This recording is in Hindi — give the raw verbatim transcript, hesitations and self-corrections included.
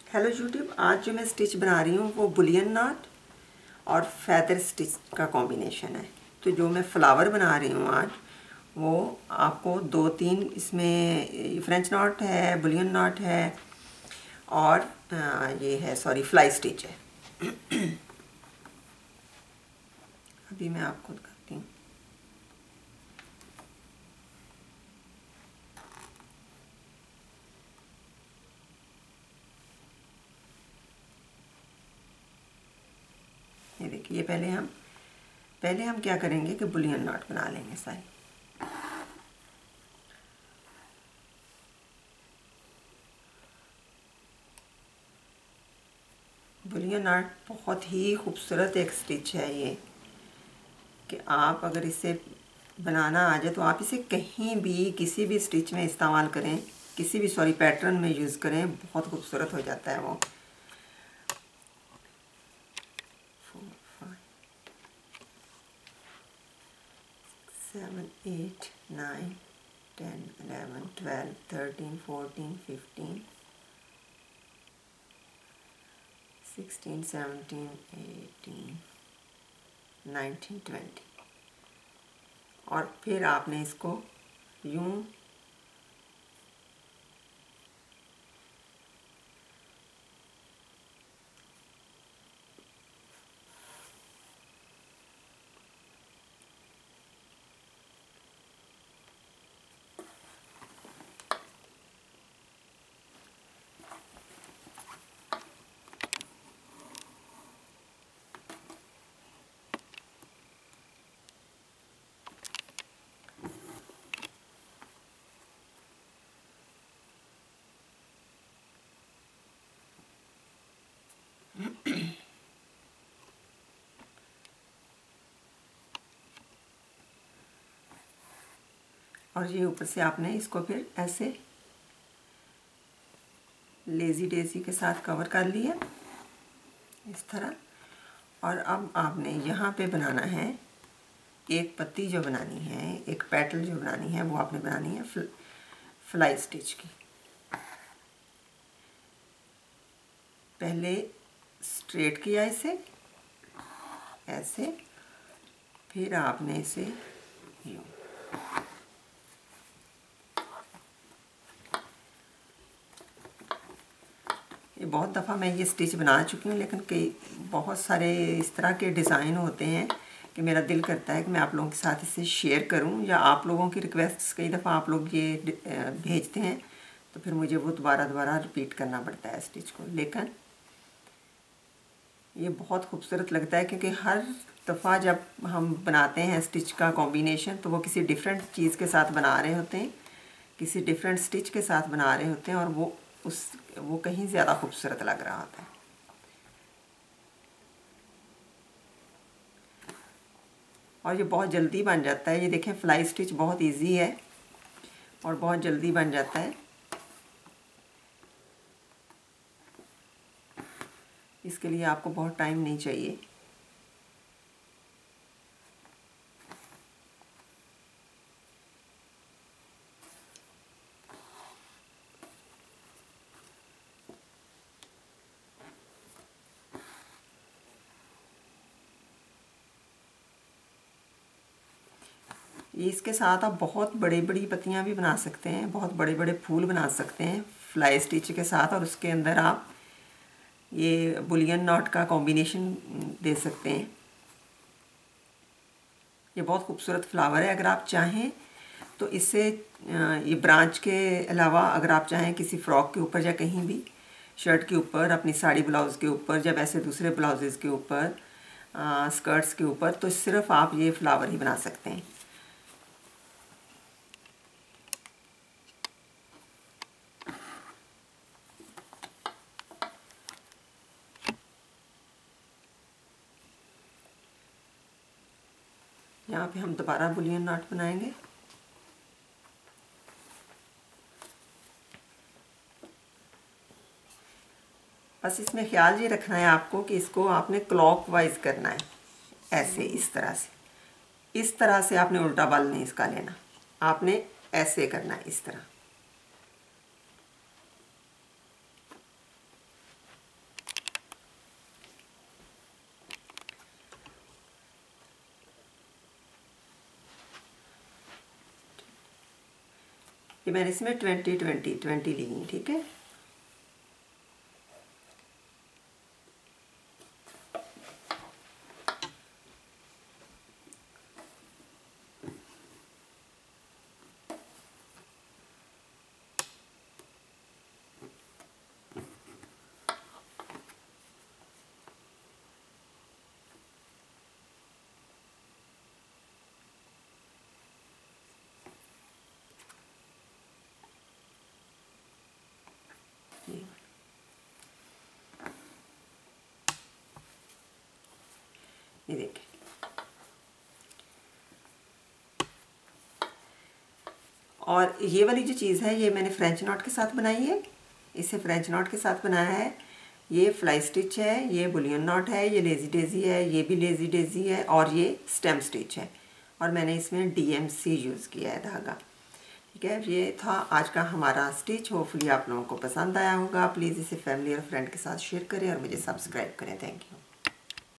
Hello YouTube. आज जो मैं स्टिच बना रही हूँ वो बुलियन नॉट और फेदर स्टिच का कॉम्बिनेशन है। तो जो मैं फ्लावर बना रही हूँ आज वो आपको दो तीन इसमें फ्रेंच नॉट है, बुलियन नॉट है और आ, ये है सॉरी फ्लाई स्टिच है। अभी मैं आपको दिखाती हूँ। ये देखिए, ये पहले हम पहले हम क्या करेंगे कि बुलियन नॉट बना लेंगे सारी। बुलियन नॉट बहुत ही खूबसूरत एक स्टिच है ये, कि आप अगर इसे बनाना आ जाए तो आप इसे कहीं भी किसी भी स्टिच में इस्तेमाल करें, किसी भी सॉरी पैटर्न में यूज़ करें, बहुत खूबसूरत हो जाता है वो। Seven eight nine ten eleven twelve thirteen fourteen fifteen sixteen seventeen eighteen nineteen twenty. और फिर आपने इसको यूं और ये ऊपर से आपने इसको फिर ऐसे लेज़ी डेज़ी के साथ कवर कर लिया इस तरह। और अब आपने यहाँ पे बनाना है एक पत्ती जो बनानी है, एक पेटल जो बनानी है वो आपने बनानी है फ्ल, फ्लाई स्टिच की। पहले स्ट्रेट किया इसे ऐसे, फिर आपने इसे यूँ ये बहुत दफ़ा मैं ये स्टिच बना चुकी हूँ, लेकिन कई बहुत सारे इस तरह के डिज़ाइन होते हैं कि मेरा दिल करता है कि मैं आप लोगों के साथ इसे शेयर करूं, या आप लोगों की रिक्वेस्ट्स कई दफ़ा आप लोग ये भेजते हैं तो फिर मुझे वो दोबारा दोबारा रिपीट करना पड़ता है स्टिच को। लेकिन ये बहुत खूबसूरत लगता है क्योंकि हर दफ़ा जब हम बनाते हैं स्टिच का कॉम्बिनेशन तो वो किसी डिफरेंट चीज़ के साथ बना रहे होते हैं, किसी डिफरेंट स्टिच के साथ बना रहे होते हैं, और वो उस वो कहीं ज़्यादा खूबसूरत लग रहा होता है। और ये बहुत जल्दी बन जाता है। ये देखें, फ्लाई स्टिच बहुत इजी है और बहुत जल्दी बन जाता है। इसके लिए आपको बहुत टाइम नहीं चाहिए। इसके साथ आप बहुत बड़ी बड़ी पत्तियां भी बना सकते हैं, बहुत बड़े बड़े फूल बना सकते हैं फ्लाई स्टिच के साथ, और उसके अंदर आप ये बुलियन नॉट का कॉम्बिनेशन दे सकते हैं। ये बहुत खूबसूरत फ्लावर है। अगर आप चाहें तो इससे ये ब्रांच के अलावा अगर आप चाहें किसी फ्रॉक के ऊपर या कहीं भी शर्ट के ऊपर, अपनी साड़ी ब्लाउज़ के ऊपर, या वैसे दूसरे ब्लाउजेज़ के ऊपर, स्कर्ट्स के ऊपर, तो सिर्फ आप ये फ्लावर ही बना सकते हैं। यहाँ पे हम दोबारा बुलियन नॉट बनाएंगे। बस इसमें ख्याल ये रखना है आपको कि इसको आपने क्लॉकवाइज करना है, ऐसे इस तरह से इस तरह से आपने उल्टा बाल नहीं इसका लेना, आपने ऐसे करना है इस तरह। ये मैंने इसमें ट्वेंटी ट्वेंटी ट्वेंटी ली है, ठीक है। ये देखिए, और ये वाली जो चीज़ है ये मैंने फ्रेंच नॉट के साथ बनाई है, इसे फ्रेंच नॉट के साथ बनाया है। ये फ्लाई स्टिच है, ये बुलियन नॉट है, ये लेज़ी डेज़ी है, ये भी लेज़ी डेज़ी है, और ये स्टेम स्टिच है, और मैंने इसमें डीएमसी यूज़ किया है धागा, ठीक है। ये था आज का हमारा स्टिच। होपफुली आप लोगों को पसंद आया होगा। प्लीज़ इसे फैमिली और फ्रेंड के साथ शेयर करें और मुझे सब्सक्राइब करें। Thank you.